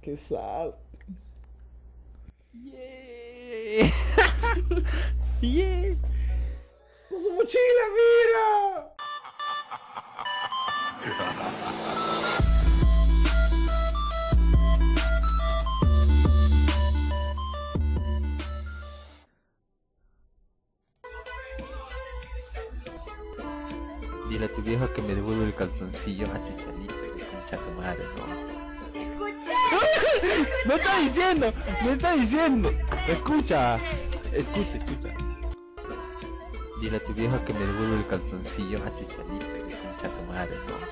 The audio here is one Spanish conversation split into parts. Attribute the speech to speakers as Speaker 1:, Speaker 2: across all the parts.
Speaker 1: Qué sad.
Speaker 2: Yeah. Yeah.
Speaker 1: ¡Con su mochila, mira!
Speaker 2: Dile a tu vieja que me devuelva el calzoncillo a Chichalito y concha tu madre, ¿no? ¡Me está diciendo! ¡Me está diciendo! Escucha. Escucha. Dile a tu vieja que me devuelva el calzoncillo a Chichalito y concha tu madre,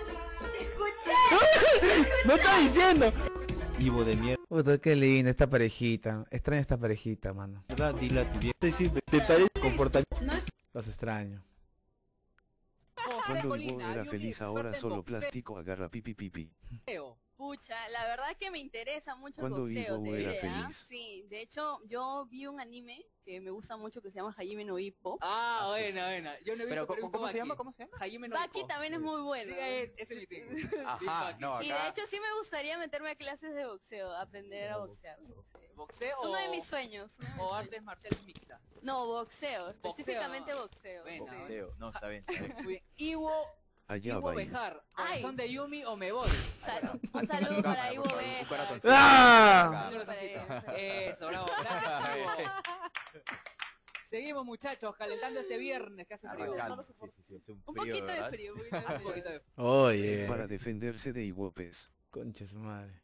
Speaker 2: ¿no? ¡Me está diciendo! Ivo de mierda.
Speaker 1: Puta, qué linda esta parejita. Extraño esta parejita, mano.
Speaker 2: Dile a tu vieja. Te parece comportamiento.
Speaker 1: Los extraño.
Speaker 3: Cuando Ivo era feliz ahora solo plástico agarra pipi pipi.
Speaker 4: Pucha, la verdad que me interesa mucho el
Speaker 3: Cuando
Speaker 4: boxeo,
Speaker 3: Ivo
Speaker 4: te
Speaker 3: era
Speaker 4: diré, ¿ah?
Speaker 3: feliz.
Speaker 4: Sí, de hecho yo vi un anime que me gusta mucho que se llama Hajime no Ippo.
Speaker 5: Ah, buena. Yo no he visto,
Speaker 2: Pero, ¿cómo se llama? ¿Cómo se llama?
Speaker 5: Hajime no
Speaker 4: Baki
Speaker 5: Ippo.
Speaker 4: también es muy bueno.
Speaker 5: Sí, ese es mi tipo.
Speaker 2: Ajá, no,
Speaker 4: Y de
Speaker 2: acá.
Speaker 4: hecho sí me gustaría meterme a clases de boxeo, aprender a boxear.
Speaker 5: ¿Boxeo
Speaker 4: Es uno de mis sueños. uno de mis
Speaker 5: o
Speaker 4: sueños.
Speaker 5: artes marciales mixtas?
Speaker 4: No, boxeo, específicamente boxeo.
Speaker 5: Buena,
Speaker 4: sí.
Speaker 2: Boxeo. No, está bien.
Speaker 5: Muy bien. Ivo
Speaker 3: Allá
Speaker 5: Ivo
Speaker 3: va Ivo.
Speaker 5: Bejar,
Speaker 4: Ay.
Speaker 5: corazón de Yumi o me voy.
Speaker 4: Un saludo para Ivo
Speaker 2: Un
Speaker 4: Bejar.
Speaker 2: corazoncito.
Speaker 1: ¡Ah!
Speaker 5: Un corazoncito. Eso, bravo. Gracias, Ivo. Seguimos, muchachos, calentando este viernes que hace frío.
Speaker 2: Arrancando. Sí, hace un
Speaker 4: Un
Speaker 2: frío,
Speaker 4: poquito de
Speaker 2: ¿verdad?
Speaker 4: frío, un poquito de
Speaker 5: Un
Speaker 4: frío.
Speaker 5: poquito de...
Speaker 1: Oye.
Speaker 3: Para defenderse de Iwopes.
Speaker 1: Concha su madre.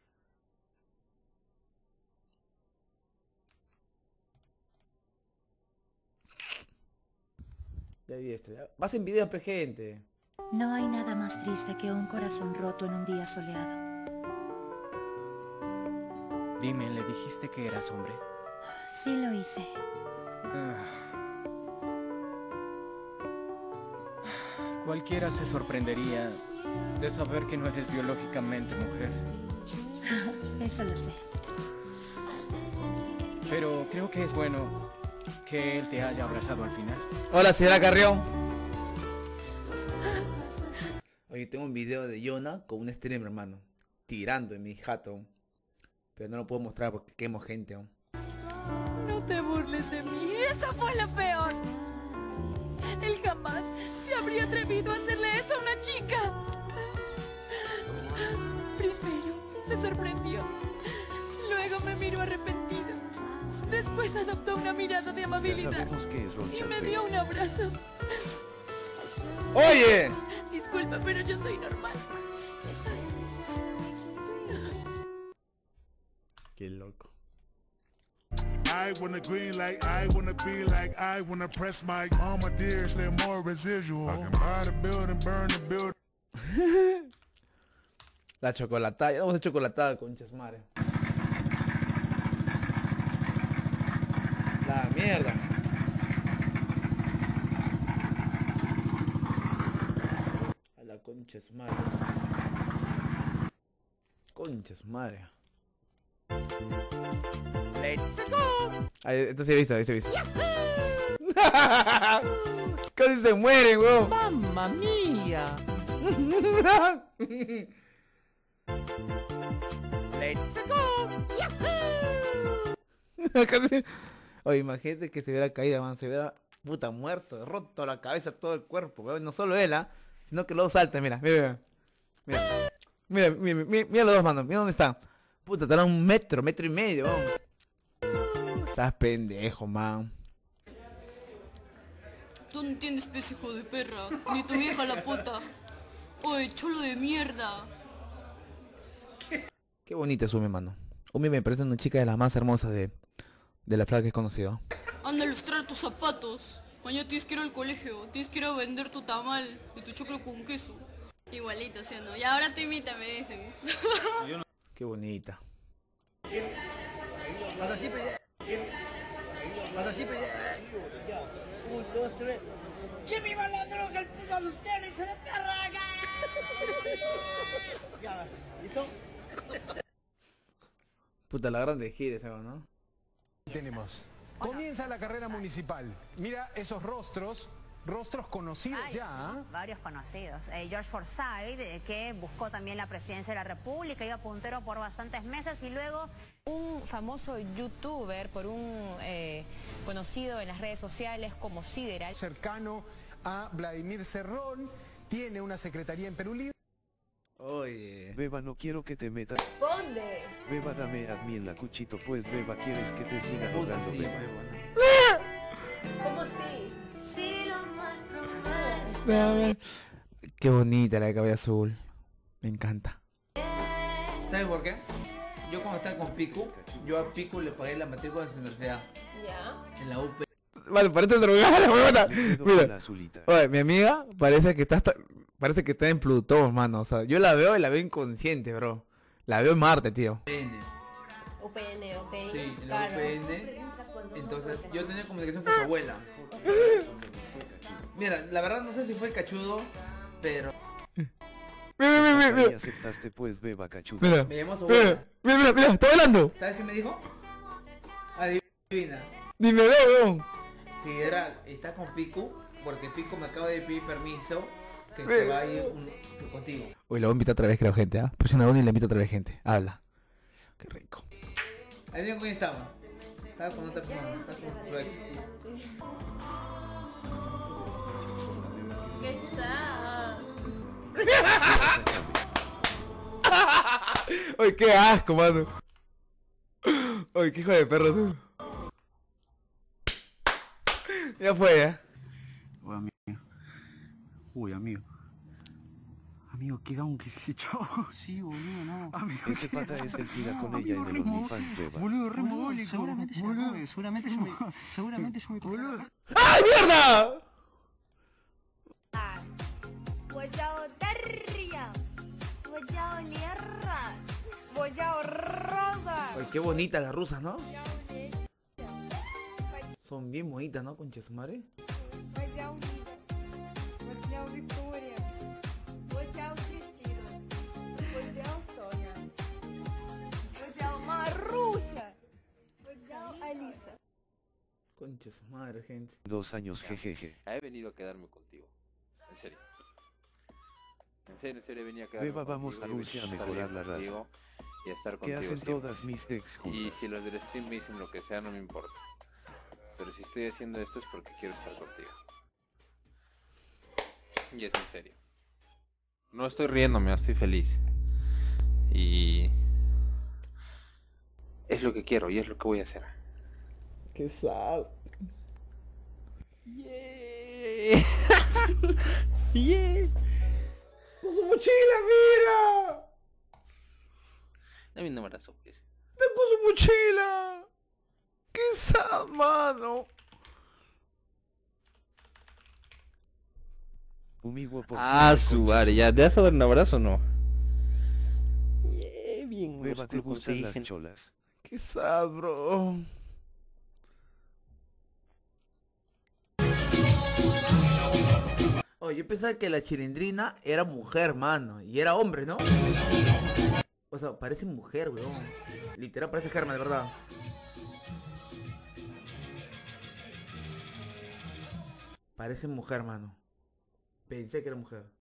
Speaker 1: Ya vi esto, ya. Vas en video, pe gente.
Speaker 6: No hay nada más triste que un corazón roto en un día soleado.
Speaker 7: Dime, ¿le dijiste que eras hombre?
Speaker 6: Sí lo hice.
Speaker 7: Cualquiera se sorprendería de saber que no eres biológicamente mujer.
Speaker 6: Eso lo sé.
Speaker 7: Pero creo que es bueno que él te haya abrazado al final.
Speaker 1: Hola, señora Carrión. Oye, tengo un video de Yona con un stream, hermano. Tirando en mi jato. Pero no lo puedo mostrar porque quemo gente aún.
Speaker 6: No te burles de mí. Eso fue lo peor. Él jamás se habría atrevido a hacerle eso a una chica. Primero se sorprendió. Luego me miró arrepentido. Después adoptó una mirada de
Speaker 3: Ya
Speaker 6: amabilidad.
Speaker 3: sabemos que es
Speaker 6: Y
Speaker 3: Ronchas
Speaker 6: me
Speaker 3: B.
Speaker 6: dio un abrazo.
Speaker 1: ¡Oye!
Speaker 6: Disculpa, pero yo soy normal.
Speaker 1: Qué loco.
Speaker 8: I wanna green like I wanna be like I wanna press my mama dears, they're more residual. I can buy the building, burn the building.
Speaker 1: La chocolatada, ya vamos a chocolatada, conchas madre. La mierda. A la concha de su madre. Concha de su madre.
Speaker 2: Let's go.
Speaker 1: Ahí, esto sí he visto, he visto. Casi se mueren, weón.
Speaker 2: ¡Mamma mía! Let's go.
Speaker 1: Casi- Oye, imagínate que se hubiera caído, man. Se hubiera puta muerto, roto la cabeza, todo el cuerpo, weón. No solo él, ¿ah? Sino que luego salta, mira, mira, mira. Mira, mira, mira, mira los dos, mano. Mira dónde están. Puta, estarán un metro, metro y medio, weón. Estás pendejo, man.
Speaker 9: Tú no entiendes, pez hijo de perra, ni tu vieja la puta. Oye, cholo de mierda.
Speaker 1: Qué bonita es Umi, mano. Umi me parece una chica de las más hermosas de la flaca que he conocido.
Speaker 9: Anda a lustrar tus zapatos. Mañana tienes que ir al colegio, tienes que ir a vender tu tamal y tu choclo con queso. Igualito, ¿sí o no? Y ahora tú imita, me dicen.
Speaker 1: Qué bonita.
Speaker 6: ¡Que viva la droga, el puto adulterio, hijo de perra!
Speaker 1: Puta, la grande gira esa, ¿no?
Speaker 10: Tenemos. Comienza la carrera municipal. Mira esos rostros rostros conocidos
Speaker 11: Hay,
Speaker 10: ya. ¿Ah?
Speaker 11: varios conocidos. George Forsyth, que buscó también la presidencia de la República, iba puntero por bastantes meses y luego...
Speaker 12: Un famoso youtuber, por un conocido en las redes sociales como Sideral.
Speaker 10: Cercano a Vladimir Cerrón, tiene una secretaría en Perú Libre.
Speaker 1: Oye.
Speaker 3: Beba, no quiero que te metas.
Speaker 6: ¿Dónde?
Speaker 3: Beba, dame admin la cuchito, pues Beba, ¿quieres que te siga
Speaker 1: Puta,
Speaker 3: jugando,
Speaker 1: sí,
Speaker 3: Beba?
Speaker 6: ¿Cómo así?
Speaker 1: Qué bonita la de cabello azul. Me encanta. ¿Sabes por qué? Yo cuando estaba con Piku, yo a Piku le pagué la matrícula de su universidad.
Speaker 6: Ya.
Speaker 1: En la UP. Vale, parece drogada la huevona. Mira. Oye, mi amiga parece que está en Plutón, mano. O sea, yo la veo y la veo inconsciente, bro. La veo en Marte, tío.
Speaker 6: UPN, ok.
Speaker 1: Sí, en la
Speaker 6: Claro.
Speaker 1: UPN. Entonces, yo tenía comunicación con su abuela. Mira, la verdad no sé si fue cachudo, pero...
Speaker 3: Mira. Aceptaste pues Beba cachudo.
Speaker 1: Mira, me llamó su abuela. Mira, está hablando. ¿Sabes qué me dijo? Adivina. Dime, weón. Si está con Piku, porque Piku me acaba de pedir permiso que se va a ir contigo. Uy, lo voy a invitar otra vez, creo, gente, ¿ah? Presiona uno y le invito otra vez, gente. Habla. Qué rico. Adivina con quién estaba. Estaba con otra persona, estaba con su ex.
Speaker 6: ¿Qué sad?
Speaker 1: Uy, qué asco, mano. Uy, qué hijo de perro tú. Ya fue, ¿eh?
Speaker 13: Uy, amigo. Uy, amigo. Amigo, qué down que se echó. Sí, boludo, no. Amigo,
Speaker 3: Ese pata es el que irá con ella en el OnlyFans, Beba.
Speaker 13: boludo, re mogólico. Seguramente yo me boludo.
Speaker 1: ¡Ay, mierda!
Speaker 6: Bollao terria. Bollao lierra. Bollao rosa.
Speaker 1: Ay, qué bonitas las rusas, ¿no? Son bien bonitas, ¿no? Concha su madre.
Speaker 6: Bollao vida. Bollao Victoria. Bollao Cristina. Bollao Sonia. Bollao Marrucha. Bollao Alisa.
Speaker 1: Concha su madre, gente.
Speaker 3: 2 años, jejeje.
Speaker 2: He venido a quedarme contigo. En serio. En serio he venido a quedarme
Speaker 3: Beba, vamos a Rusia a mejorar la raza.
Speaker 2: Y a estar
Speaker 3: ¿Qué
Speaker 2: contigo
Speaker 3: hacen
Speaker 2: siempre.
Speaker 3: todas mis ex
Speaker 2: Y
Speaker 3: juntas?
Speaker 2: si los del stream me dicen lo que sea, no me importa. Pero si estoy haciendo esto es porque quiero estar contigo. Y es en serio. No estoy riéndome, estoy feliz. Y... es lo que quiero y es lo que voy a hacer.
Speaker 1: Qué sad.
Speaker 2: Yeah. Yeah.
Speaker 1: ¡Con su mochila, mira!
Speaker 2: Dame un abrazo, pues.
Speaker 1: ¡Está con su mochila! ¡Qué sad, mano!
Speaker 3: Umigo por
Speaker 2: Su madre, ya, ¿te vas a dar un abrazo o no? Bien,
Speaker 3: Beba, ¿te gustan las cholas?
Speaker 1: ¡Qué sad, bro! Oye, yo pensaba que la chilindrina era mujer, mano. Y era hombre, ¿no? O sea, parece mujer, weón. Literal parece Germa, de verdad. Parece mujer, mano. Pensé que era mujer.